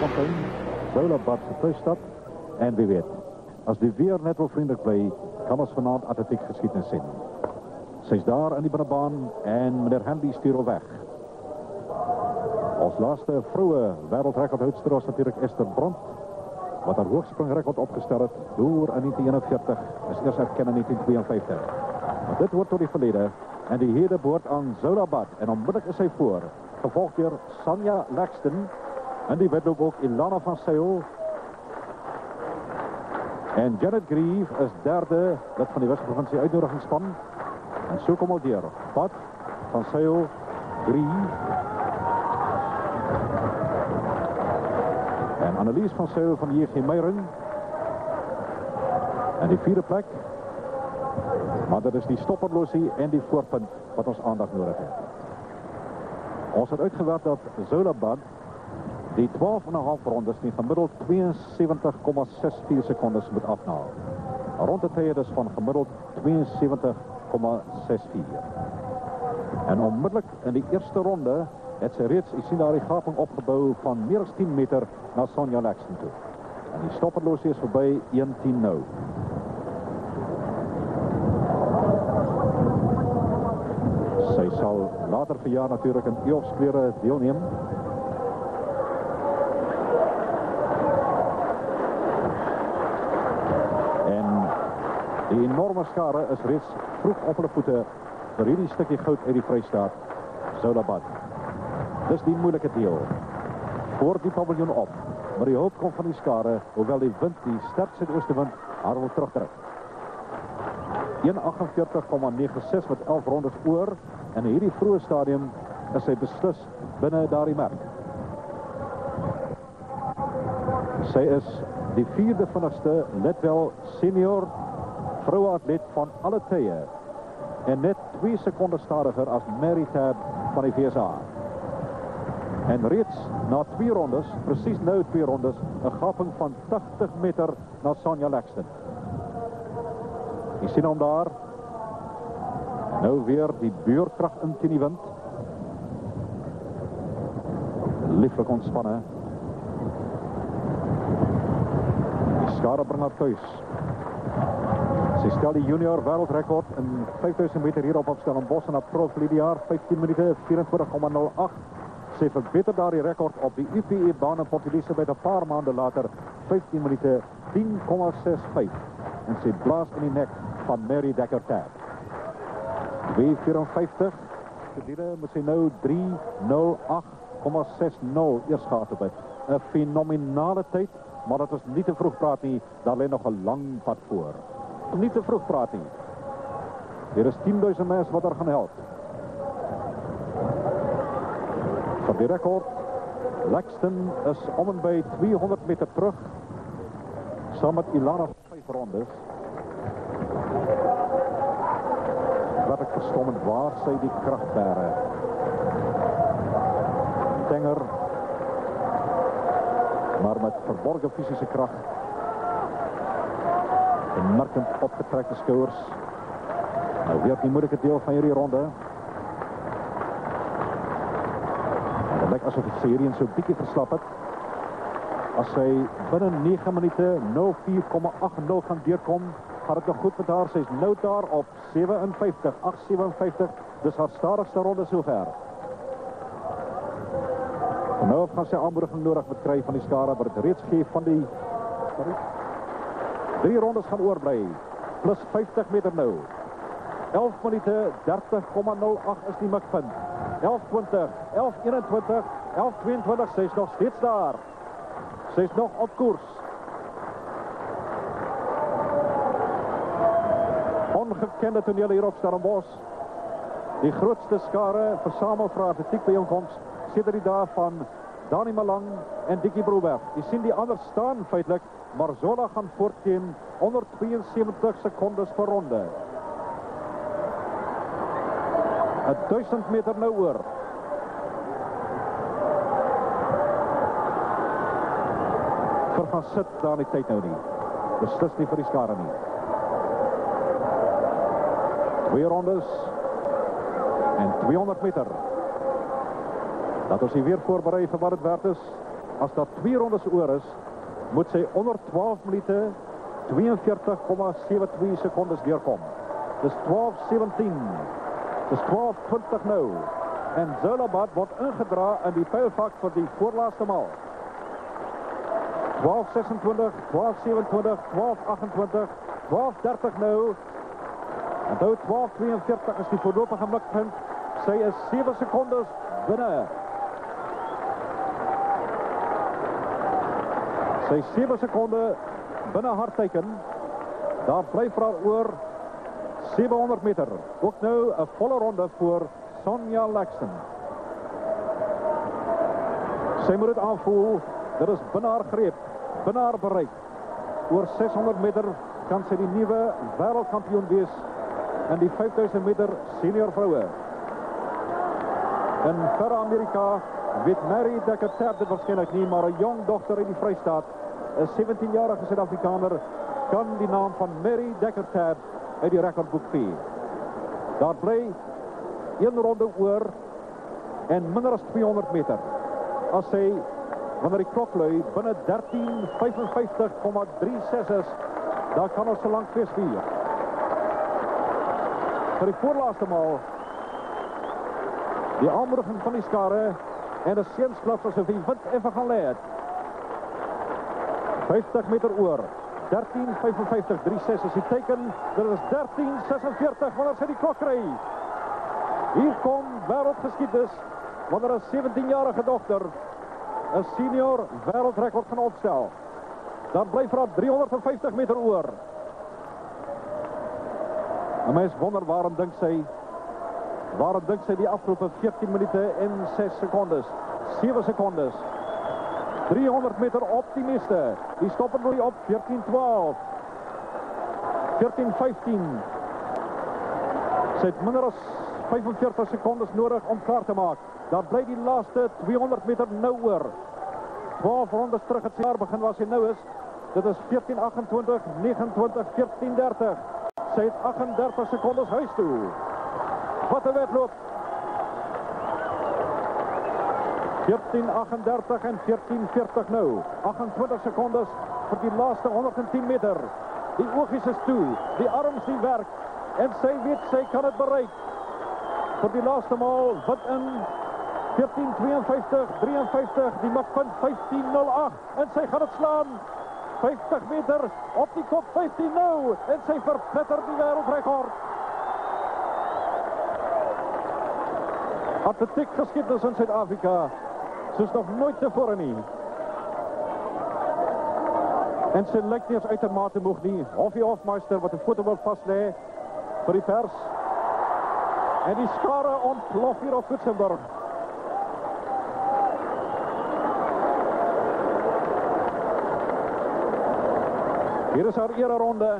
Bloemfontein, Zola Budd se thuisstad. En wie weet, as die weer net wel vriendelik bly, kan ons vanaand atletiek geskiedenis sien. Sy is daar in die binnebaan en meneer Handy stuur al weg. Ons laaste vroue wêreldrekordhoudster was natuurlik Esther Bront, wat haar hoogspringrekord opgestel het door in 1941, is eers erken in 1952. Maar dit hoort tot die verlede en die hede behoort aan Zola Budd en onmiddellik is sy voor, gevolgd deur Sanja Laxton en die wedloop ook Elana van Zyl. En Janet Grieve is derde lid van die Wes-provinsie uitnodigingsspan. En so kom al deur. Budd, van Zyl, Grieve. En Annelies van Zyl van die Meyer. En die vierde plek. Maar dat is die stopperlosie en die voorpunt wat ons aandag nodig het. Ons het uitgewerk dat Zola Budd die 12,5 rondes die gemiddeld 72,64 secondes moet afnaal. Rond de tye dus van gemiddeld 72,64. En onmiddellik in die eerste ronde het sy reeds, u sien daar die gaping opgebouw van meer as 10 meter na Sanja Laxton toe. En die stopperlosie is voorbij 1:10 nou. Sy sal later verjaar natuurlijk in IAAF klere deelneem. Die enorme skare is reeds vroeg op hulle voete vir hierdie stukkie goud uit die Vrystaat, Zola Budd. Dis die moeilike deel. Voor die paviljoen op, maar die hulp kom van die skare, hoewel die wind, die sterk suidoostenwind, haar wil terugdruk. 1:48,96 met 11 rondes oor, en in hierdie vroege stadium is sy beslis binne daardie merk. Sy is die vierde vinnigste, let wel senior vrouweatleet van alle tye en net 2 sekondes stadiger as Mary Tab van die VSA. En reeds na 2 rondes, precies nou 2 rondes, 'n gaping van 80 meter na Sanja Laxton. Jy sien hom daar. Nou weer die beurtkrag in teen die wind. Lieflik ontspanne. Die skare bring haar thuis. Sy stel die junior wêreldrekord in 5000 meter hier op Stellenbosch in April verlede jaar, 15 minute 24,08. Sy verbeter daar die rekord op die UPE baan in Port Elizabeth 'n paar maande later, 15 minute 10,65. En sy blaas in die nek van Mary Decker-Slaney. 2:54. Gedurende moet sy nou 3:08,60 eers gehad het. 'n fenominale tyd, maar dat is nie te vroeg praat nie, daar lê nog 'n lang pad voor. Nie te vroeg praat nie. Hier is 10.000 mense wat er gaan help. Van die rekord, Laxton is om en by 200 meter terug, saam met Elana 5 rondes. Wat ek verstommend waar sy die kracht bære. Tenger, maar met verborgen fysische kracht. Merkend opgetrekte skouers. Nou weer die moeilike deel van hierdie ronde. En dit lyk asof sy hierheen so bietjie verslap het. As sy binne 9 minute 04,80 gaan deurkom, gaat het nog goed met haar. Sy is nou daar op 57, 8,57. Dus haar stadigste ronde sover. En nou gaan sy aanmoediging nodig met kry van die skare, wat het reeds geef van die... 3 rondes gaan oorbly, plus 50 meter nou. 11 minute 30,08 is die mikpunt. 11:20, 11:21, 11:22, sy is nog steeds daar. Sy is nog op koers. Ongekende tonele hier op Stellenbosch. Die grootste skare versamel vir atletiek byeenkoms sedert die dae van Dani Malang en Dickie Broberg. Jy sien die ander staan feitlik, maar Zola gaan voortteen onder 72 secondes per ronde. 1000 meter nou oor. Vir gaan sit daar die tyd nou nie. Beslis nie vir die skare nie. 2 rondes en 200 meter. Dat ons hier weer voorberei vir wat het werd is. As daar 2 rondes oor is, moet sy onder 12 minute 42,72 sekondes deurkom. Dis 12:17. Dis 12:20 nou. En Zola Budd word ingedra in die pylvak vir die voorlaaste maal. 12:26, 12:27, 12:28, 12:30 nou. En nou 12:42 is die voorlopige mikpunt. Sy is 7 sekondes binne. Sy 7 sekonde binne haar teiken. Daar bly vir haar oor 700 meter. Ook nou 'n volle ronde voor Sonja Laxton. Sy moet dit aanvoel. Dit is binne haar greep, binne haar bereik. Oor 600 meter kan sy die nuwe wêreldkampioen wees in die 5000 meter senior vroue. In verre Amerika weet Mary Decker-Slaney dit waarskynlik nie, maar 'n jong dogter uit die Vrystaat, 'n 17-jarige Suid-Afrikaner, kan die naam van Mary Decker-Slaney uit die rekordboek vee. Daar bly 1 ronde oor en minder as 200 meter. As sy, wanneer die klok lui, binne 13:55,36 is, dan kan ons so lank fees vier. Vir die voorlaaste maal, die aanmoediging van die skare en 'n seensklap asof die wind effe gaan lê het. 50 meter oor. 13:55,36 is die teken. Dit is 13:46 wanneer sy die klok kry. Hier kom wêreldgeskiedenis wanneer 'n 17-jarige dogter 'n senior wêreldrekord gaan opstel. Dan bly vir haar 350 meter oor. 'n Mens wonder waarom dink sy die afgelope 14 minute en 6 sekondes, 7 sekondes. 300 meter optimiste. Die stoppen op 14:12. 14:15. Sy het minder as 45 sekondes nodig om klaar te maak. Dan bly die laaste 200 meter nou oor. 12 rondes terug het sy jaar begin waar sy nou is. Dit is 14:28, 29, 14:30. Sy het 38 sekondes huis toe. Wat 'n wedloop. 14:38 en 14:40 nou. 28 sekondes vir die laaste 110 meter. Die oogies is toe, die arms die werk. En sy weet sy kan het bereik. Vir die laaste maal, wat in 14:52, 53, die mikpunt 15:08. En sy gaan het slaan. 50 meter op die kop 15 nou. En sy verpletter die wêreldrekord. Atletiek geskiedenis in Suid-Afrika. Soos nog nooit tevore nie. En sy lyk nie as uitermate moeg nie. Hofmeister wat 'n foto wil vaslê vir die pers. En die skare ontplof hier op Coetzenburg. Hier is haar ere ronde.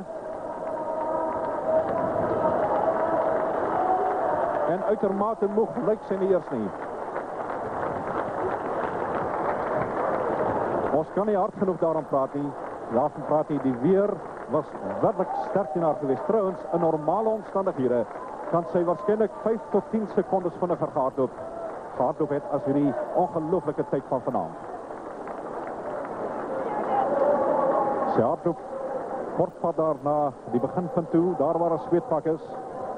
En uitermate moeg lyk sy nie eers nie. Ons kan nie hard genoeg daarom praat nie. Daarvan praat nie. Die weer was werklik sterk in haar geweest. Trouwens, in normale omstandighede kan sy waarskynlik 5 tot 10 sekondes vinniger gehardloop het as hierdie ongelooflike tyd van vanaand. Sy hardloop kort pad daar na die beginpunt toe, daar waar 'n sweetpak is.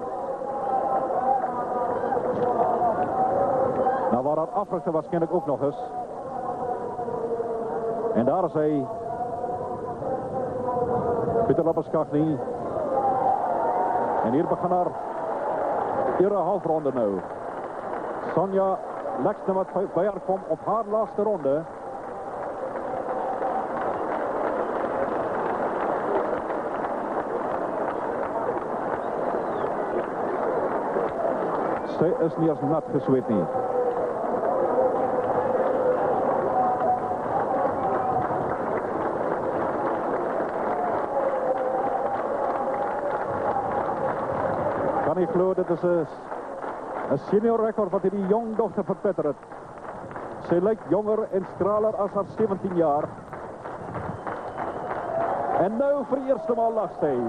Nou waar haar afrigter waarskynlik ook nog is. En daar is hy. Pieter Lapperskagh. En hier begin haar ere halfronde nou. Sonja Laxton wat by haar kom op haar laaste ronde. Sy is nie as nat gesweet nie. Kan nie glo, dit is 'n senior rekord wat hierdie jong dogter verpletter het. Sy lyk jonger en straler as haar 17 jaar. En nou vir die eerste maal lag sy.